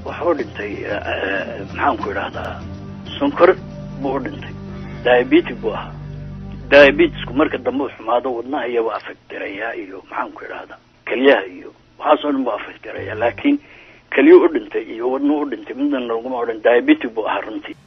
wuxuu dhintay maxaan ku idhaahdaa sonkor buu dhintay diabetes buu ahaa diabetesku marka dambe xumaado wadnaha iyo waa afektiraya iyo maxaan ku idhaahdaa kaliyaha iyo waxaasoo dhan buu afektiraya laakiin kaliyo u dhintay iyo wadnuhu u dhintay midna laguma odhan diabetes buu ahaa runtii